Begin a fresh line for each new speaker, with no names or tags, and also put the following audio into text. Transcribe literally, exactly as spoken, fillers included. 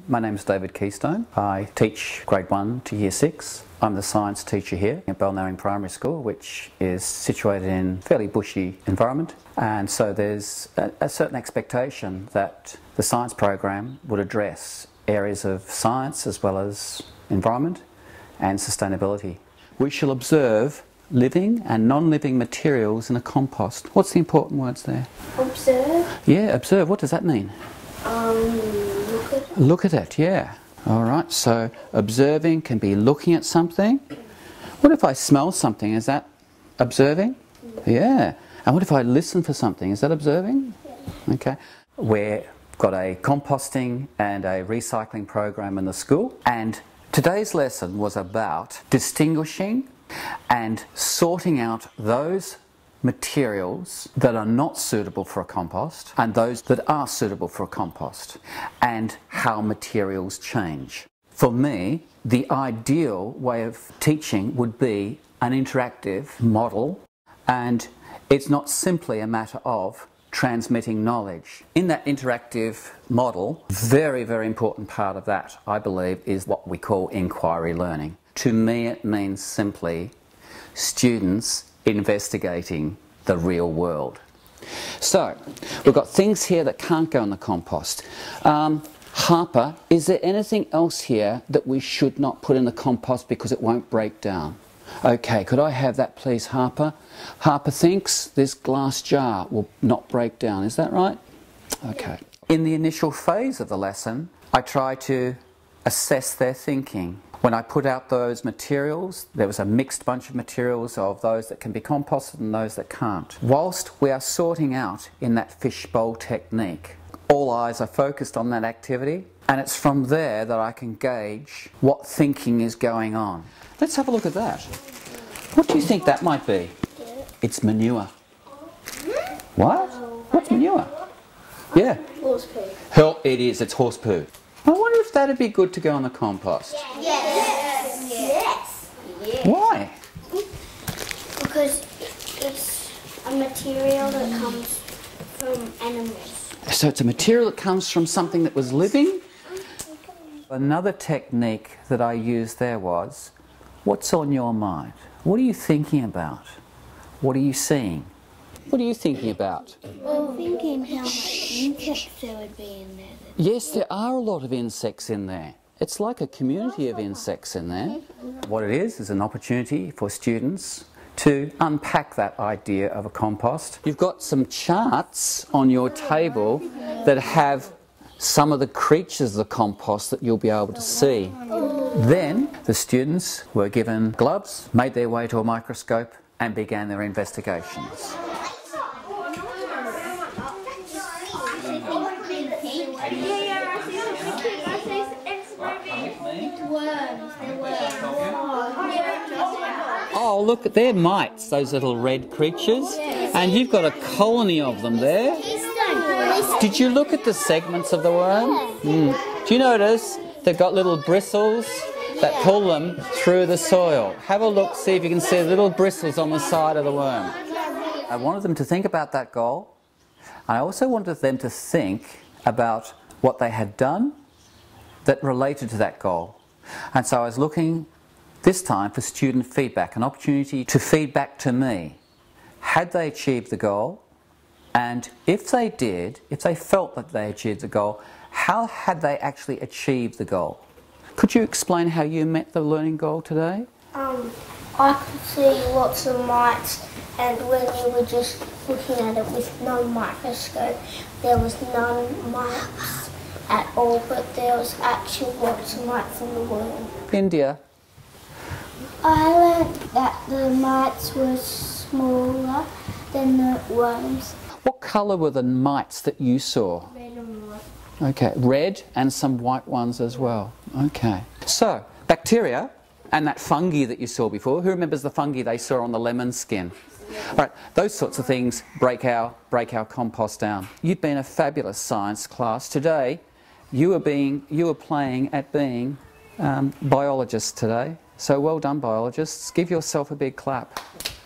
My name is David Keystone. I teach grade one to year six. I'm the science teacher here at Balnarring Primary School, which is situated in a fairly bushy environment. And so there's a, a certain expectation that the science program would address areas of science as well as environment and sustainability. We shall observe living and non-living materials in a compost. What's the important words there?
Observe.
Yeah, observe. What does that mean?
Um, look at it.
Look at it, yeah. All right, so observing can be looking at something. What if I smell something? Is that observing? Yeah. And what if I listen for something? Is that observing? Okay. We've got a composting and a recycling program in the school, and today's lesson was about distinguishing and sorting out those materials that are not suitable for a compost and those that are suitable for a compost, and how materials change. For me, the ideal way of teaching would be an interactive model, and it's not simply a matter of transmitting knowledge. In that interactive model, very, very important part of that, I believe, is what we call inquiry learning. To me, it means simply students investigating the real world. So, we've got things here that can't go in the compost. Um, Harper, is there anything else here that we should not put in the compost because it won't break down? Okay, could I have that please, Harper? Harper thinks this glass jar will not break down, is that right? Okay. In the initial phase of the lesson, I try to assess their thinking. When I put out those materials, there was a mixed bunch of materials of those that can be composted and those that can't. Whilst we are sorting out in that fishbowl technique, all eyes are focused on that activity, and it's from there that I can gauge what thinking is going on. Let's have a look at that. What do you think that might be? It's manure. What? What's manure? Yeah.
Horse poo.
Oh, it is, it's horse poo. I wonder if that'd be good to go on the compost.
Yes. Yes. Yes.
Why?
Because it's a material that comes from animals.
So it's a material that comes from something that was living? Another technique that I used there was, what's on your mind? What are you thinking about? What are you seeing? What are you thinking about?
Well, thinking how much insects there would be in there.
Yes, there are a lot of insects in there. It's like a community of insects in there. What it is is an opportunity for students to unpack that idea of a compost. You've got some charts on your table that have some of the creatures of the compost that you'll be able to see. Then the students were given gloves, made their way to a microscope and began their investigations. Oh, look, they're mites, those little red creatures. And you've got a colony of them there. Did you look at the segments of the worm? Mm. Do you notice they've got little bristles that pull them through the soil? Have a look, see if you can see the little bristles on the side of the worm. I wanted them to think about that goal. And I also wanted them to think about what they had done that related to that goal. And so I was looking this time for student feedback, an opportunity to feed back to me. Had they achieved the goal? And if they did, if they felt that they achieved the goal, how had they actually achieved the goal? Could you explain how you met the learning goal today?
Um, I could see lots of mites, and when you were just looking at it with no microscope, there was none mites at all, but there was actually lots of mites in the worm.
India.
I learned that the mites were smaller than the worms.
What colour were the mites that you saw?
Red and white.
Okay, red and some white ones as well. Okay. So, bacteria and that fungi that you saw before. Who remembers the fungi they saw on the lemon skin? All right, those sorts of things break our, break our compost down. You've been a fabulous science class. Today, you were, being, you were playing at being um, biologists today. So well done, biologists. Give yourself a big clap.